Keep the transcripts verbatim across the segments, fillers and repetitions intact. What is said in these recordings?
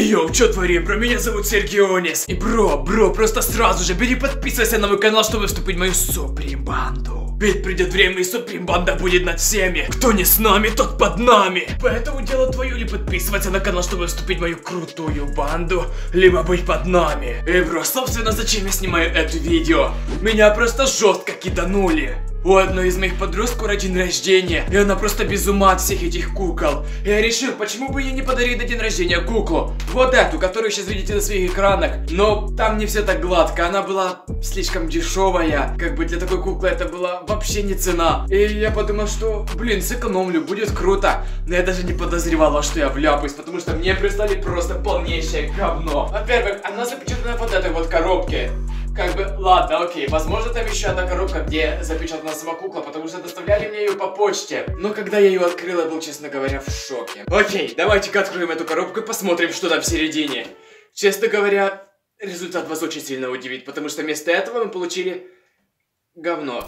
Йоу, чё творим, бро, меня зовут Сергионис. И бро, бро, просто сразу же бери подписывайся на мой канал, чтобы вступить в мою Суприм банду. Ведь придет время и Суприм банда будет над всеми. Кто не с нами, тот под нами. Поэтому дело твое ли подписываться на канал, чтобы вступить в мою крутую банду, либо быть под нами. И бро, собственно, зачем я снимаю это видео? Меня просто жестко киданули. У одной из моих подруг скоро день рождения, и она просто без ума от всех этих кукол. Я решил, почему бы ей не подарить на день рождения куклу. Вот эту, которую сейчас видите на своих экранах. Но там не все так гладко, она была слишком дешевая. Как бы для такой куклы это была вообще не цена. И я подумал, что, блин, сэкономлю, будет круто. Но я даже не подозревала, что я вляпаюсь, потому что мне прислали просто полнейшее говно. Во-первых, она запечатана в вот этой вот коробке. Как бы, ладно, окей, возможно там еще одна коробка, где запечатана сама кукла, потому что доставляли мне ее по почте. Но когда я ее открыл, я был, честно говоря, в шоке. Окей, давайте-ка откроем эту коробку и посмотрим, что там в середине. Честно говоря, результат вас очень сильно удивит, потому что вместо этого мы получили говно.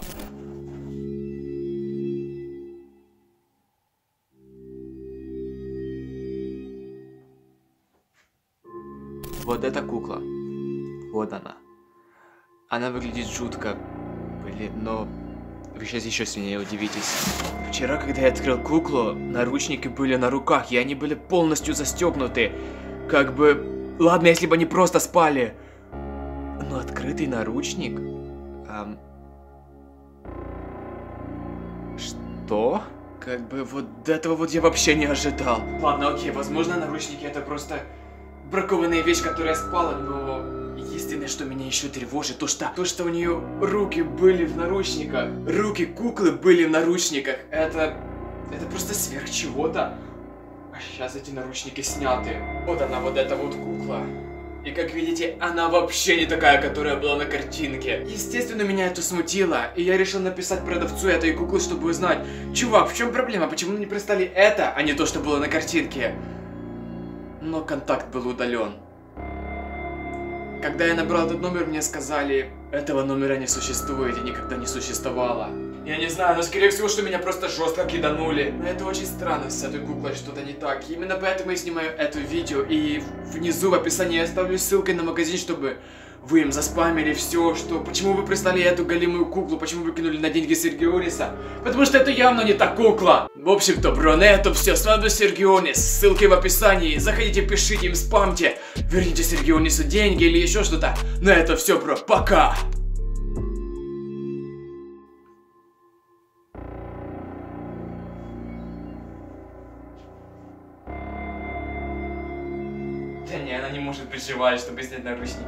Вот эта кукла. Вот она. Она выглядит жутко, блин, но вы сейчас еще сильнее удивитесь. Вчера, когда я открыл куклу, наручники были на руках, и они были полностью застегнуты. Как бы, ладно, если бы они просто спали. Но открытый наручник? Эм... Что? Как бы вот этого вот я вообще не ожидал. Ладно, окей, возможно, наручники это просто бракованная вещь, которая спала, но... Единственное, что меня еще тревожит, то что, то, что у нее руки были в наручниках. Руки куклы были в наручниках. Это... Это просто сверх чего-то. А сейчас эти наручники сняты. Вот она, вот эта вот кукла. И как видите, она вообще не такая, которая была на картинке. Естественно, меня это смутило. И я решил написать продавцу этой куклы, чтобы узнать: чувак, в чем проблема? Почему мне прислали это, а не то, что было на картинке? Но контакт был удален. Когда я набрал этот номер, мне сказали: этого номера не существует и никогда не существовало. Я не знаю, но скорее всего, что меня просто жестко киданули. Но это очень странно, с этой куклой что-то не так. И именно поэтому я снимаю это видео. И внизу в описании я оставлю ссылкой на магазин, чтобы вы им заспамили все, что... Почему вы прислали эту голимую куклу, почему вы кинули на деньги Сергиониса? Потому что это явно не та кукла. В общем-то, бро, на этом все. С вами был Сергионис. Ссылки в описании. Заходите, пишите им, спамьте. Верните Сергионису деньги или еще что-то. На это все, бро. Пока. Да не, она не может приживать, чтобы снять наручники.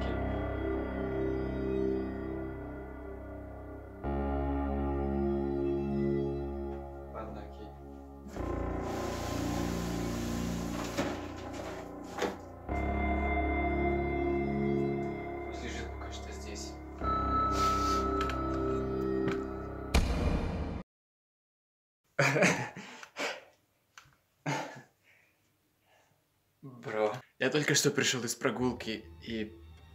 Бро, я только что пришел из прогулки и...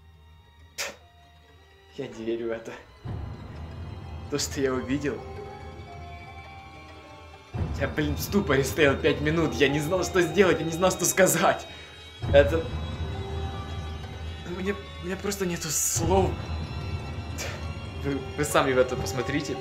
Я не верю в это. То, что я увидел... Я, блин, в ступоре стоял пять минут, я не знал, что сделать, я не знал, что сказать. Это... Мне... У меня просто нету слов. Вы, вы сами в это посмотрите.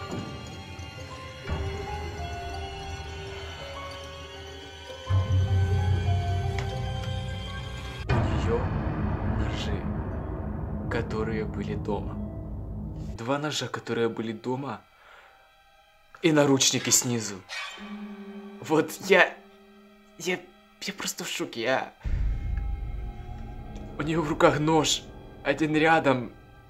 Ножи, которые были дома. Два ножа, которые были дома. И наручники снизу. Вот я... Я... Я просто в шоке. Я... У нее в руках нож. Один рядом.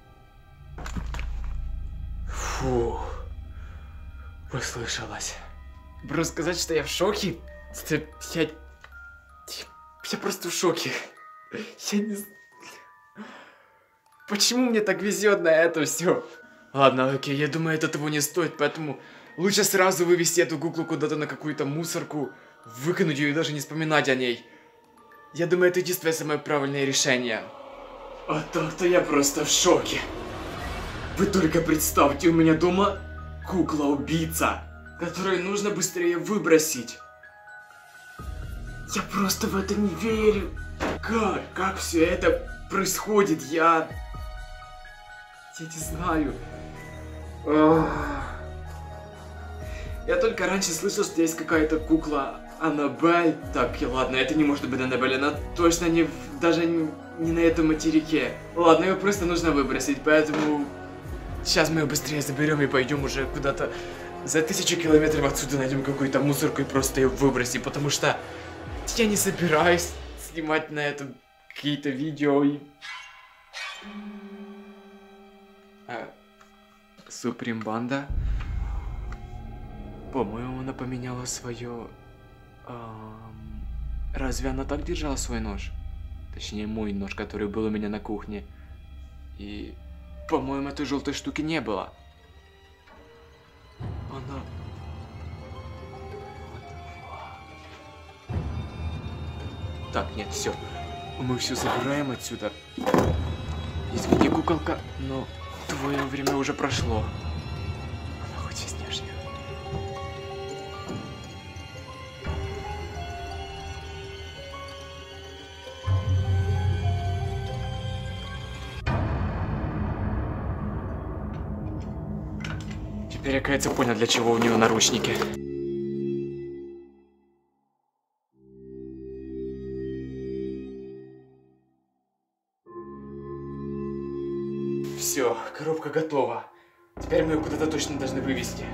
Фу. Послышалось. Бро, сказать, что я в шоке? Я... Я, я просто в шоке. Я не знаю. Почему мне так везет на это все? Ладно, окей, я думаю, это того не стоит, поэтому лучше сразу вывести эту куклу куда-то на какую-то мусорку, выкинуть ее и даже не вспоминать о ней. Я думаю, это единственное самое правильное решение. А так-то я просто в шоке. Вы только представьте, у меня дома кукла-убийца, которую нужно быстрее выбросить. Я просто в это не верю. Как? Как все это происходит? Я... Я не знаю. Ох. Я только раньше слышал, что есть какая-то кукла Аннабель. Так, и ладно, это не может быть Аннабель, она точно не... даже не, не на этом материке. Ладно, ее просто нужно выбросить, поэтому... Сейчас мы ее быстрее заберем и пойдем уже куда-то за тысячу километров отсюда, найдем какую-то мусорку и просто ее выбросим, потому что я не собираюсь снимать на этом какие-то видео и... А, Суприм Банда. По-моему, она поменяла свое... Эм... Разве она так держала свой нож? Точнее, мой нож, который был у меня на кухне. И... По-моему, этой желтой штуки не было. Она... Так, нет, все. Мы все забираем отсюда. Извини, куколка, но твое время уже прошло. Она хоть и снежная. Теперь я, кажется, понял, для чего у него наручники. Все, коробка готова. Теперь мы ее куда-то точно должны вывести.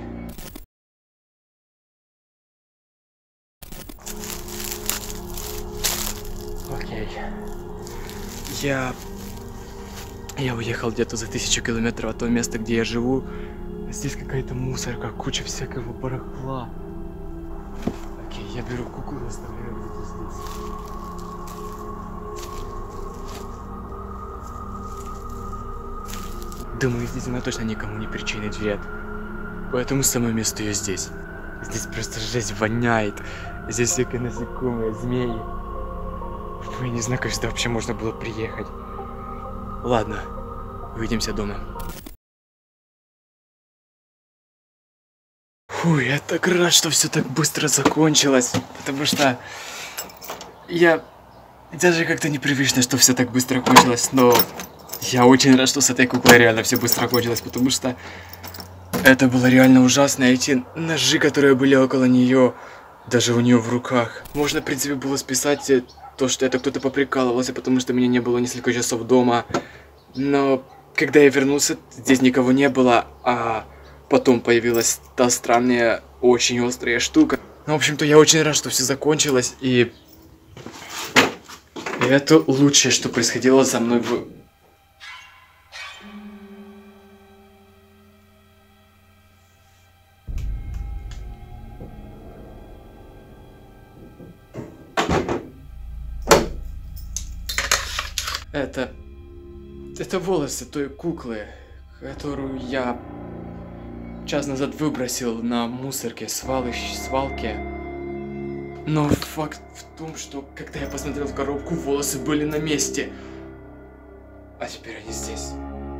Окей. Я... Я уехал где-то за тысячу километров от того места, где я живу. Здесь какая-то мусорка, куча всякого барахла. Окей, я беру куклу и оставляю где-то здесь. Думаю, здесь она точно никому не причинит вред. Поэтому самое место ее здесь. Здесь просто жесть воняет. Здесь всякие насекомые, змеи. Фу, я не знаю, как сюда вообще можно было приехать. Ладно, увидимся дома. Фу, я так рад, что все так быстро закончилось. Потому что я даже как-то непривычно, что все так быстро кончилось, но... Я очень рад, что с этой куклой реально все быстро кончилось, потому что это было реально ужасно. Эти ножи, которые были около нее, даже у нее в руках. Можно, в принципе, было списать то, что это кто-то поприкалывался, потому что меня не было несколько часов дома. Но когда я вернулся, здесь никого не было, а потом появилась та странная, очень острая штука. Ну, в общем-то, я очень рад, что все закончилось, и... и это лучшее, что происходило со мной в... Это... Это волосы той куклы, которую я час назад выбросил на мусорке, свалыш, свалке. Но факт в том, что когда я посмотрел в коробку, волосы были на месте. А теперь они здесь.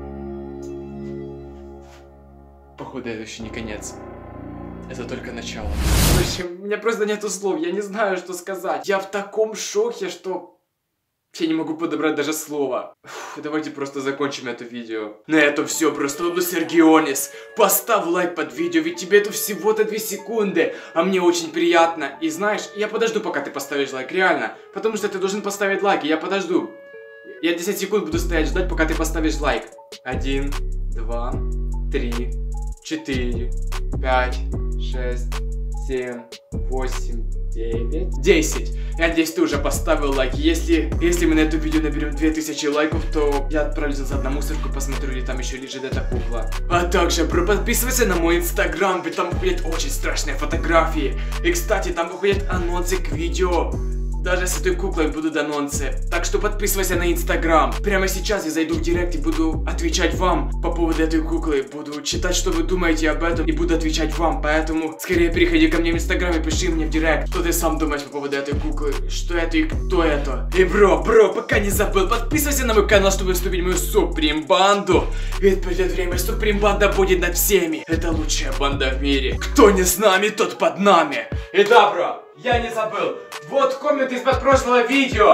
Походу, это еще не конец. Это только начало. В общем, у меня просто нету слов, я не знаю, что сказать. Я в таком шоке, что... Я не могу подобрать даже слова. Фух, давайте просто закончим это видео. На этом все, просто буду Сергионис. Поставь лайк под видео, ведь тебе это всего-то две секунды. А мне очень приятно. И знаешь, я подожду, пока ты поставишь лайк, реально. Потому что ты должен поставить лайк, и я подожду. Я десять секунд буду стоять ждать, пока ты поставишь лайк. Один, два, три, четыре, пять, шесть, семь, восемь, девять, десять. Я надеюсь, ты уже поставил лайк. Если, если мы на это видео наберем две тысячи лайков, то я отправлюсь назад на мусорку, посмотрю, ли там еще лежит эта кукла. А также, бро, подписывайся на мой инстаграм, ведь там выходят очень страшные фотографии. И, кстати, там выходят анонсы к видео. Даже с этой куклой будут анонсы. Так что подписывайся на инстаграм. Прямо сейчас я зайду в директ и буду отвечать вам по поводу этой куклы. Буду читать, что вы думаете об этом, и буду отвечать вам. Поэтому скорее переходи ко мне в инстаграм и пиши мне в директ, что ты сам думаешь по поводу этой куклы. Что это и кто это. И бро, бро, пока не забыл, подписывайся на мой канал, чтобы вступить в мою Суприм Банду. Ведь придет время, Суприм Банда будет над всеми. Это лучшая банда в мире. Кто не с нами, тот под нами. И да, бро, я не забыл. Вот коммент из-под прошлого видео.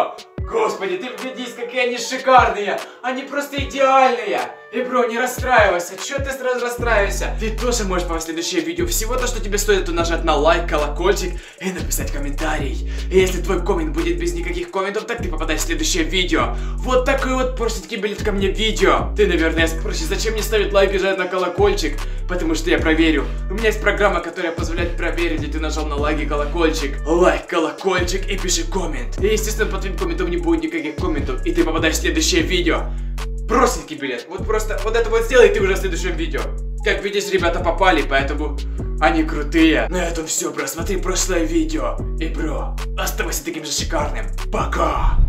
Господи, ты вглядись, какие они шикарные! Они просто идеальные! И, бро, не расстраивайся, чё ты сразу расстраиваешься? Ты тоже можешь попасть в следующее видео. Всего то, что тебе стоит, это нажать на лайк, колокольчик и написать комментарий. И если твой коммент будет без никаких комментов, так ты попадаешь в следующее видео. Вот такой вот простенький билет ко мне видео. Ты, наверное, спросишь, зачем мне ставить лайк и жать на колокольчик? Потому что я проверю. У меня есть программа, которая позволяет проверить, где ты нажал на лайк и колокольчик. Лайк, колокольчик и пиши коммент. И, естественно, под твоим комментом не будет никаких комментов, и ты попадаешь в следующее видео. Простенький билет. Вот просто вот это вот сделай, и ты уже в следующем видео. Как видишь, ребята попали, поэтому они крутые. На этом все, бро. Смотри прошлое видео. И, бро, оставайся таким же шикарным. Пока.